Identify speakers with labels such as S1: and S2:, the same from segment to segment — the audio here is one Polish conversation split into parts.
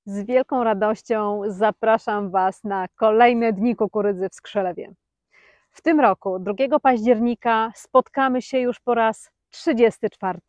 S1: Z wielką radością zapraszam Was na kolejne Dni Kukurydzy w Skrzelewie. W tym roku, 2 października, spotkamy się już po raz 34.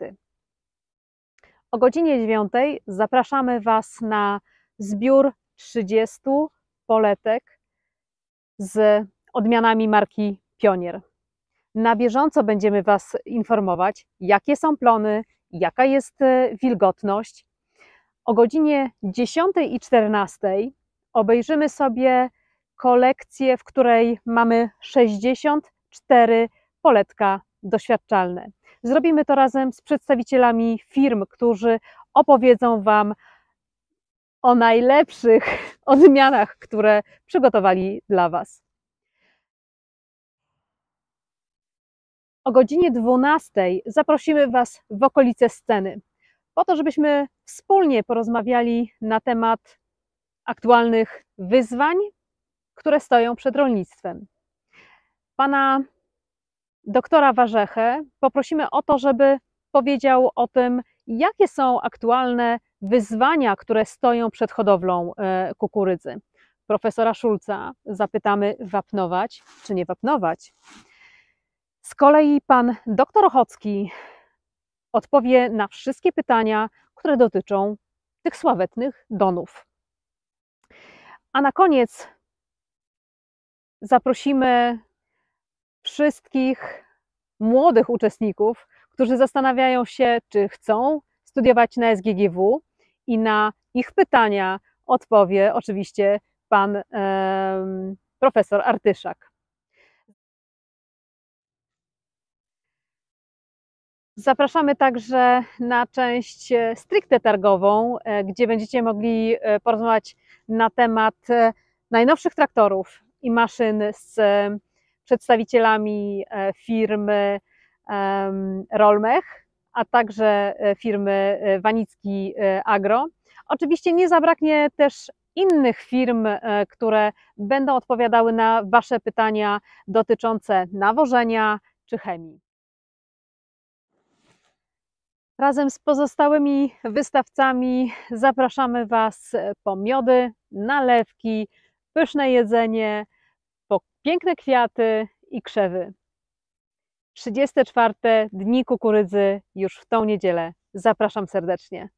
S1: O godzinie 9 zapraszamy Was na zbiór 30 poletek z odmianami marki Pionier. Na bieżąco będziemy Was informować, jakie są plony, jaka jest wilgotność. O godzinie 10 i 14 obejrzymy sobie kolekcję, w której mamy 64 poletka doświadczalne. Zrobimy to razem z przedstawicielami firm, którzy opowiedzą Wam o najlepszych odmianach, które przygotowali dla Was. O godzinie 12 zaprosimy Was w okolice sceny, po to, żebyśmy wspólnie porozmawiali na temat aktualnych wyzwań, które stoją przed rolnictwem. Pana doktora Warzechę poprosimy o to, żeby powiedział o tym, jakie są aktualne wyzwania, które stoją przed hodowlą kukurydzy. Profesora Szulca zapytamy, wapnować czy nie wapnować. Z kolei pan doktor Ochocki odpowie na wszystkie pytania, które dotyczą tych sławetnych donów. A na koniec zaprosimy wszystkich młodych uczestników, którzy zastanawiają się, czy chcą studiować na SGGW, i na ich pytania odpowie oczywiście pan profesor Artyszak. Zapraszamy także na część stricte targową, gdzie będziecie mogli porozmawiać na temat najnowszych traktorów i maszyn z przedstawicielami firmy Rolmech, a także firmy Wanicki Agro. Oczywiście nie zabraknie też innych firm, które będą odpowiadały na Wasze pytania dotyczące nawożenia czy chemii. Razem z pozostałymi wystawcami zapraszamy Was po miody, nalewki, pyszne jedzenie, po piękne kwiaty i krzewy. 34 Dni Kukurydzy już w tą niedzielę. Zapraszam serdecznie.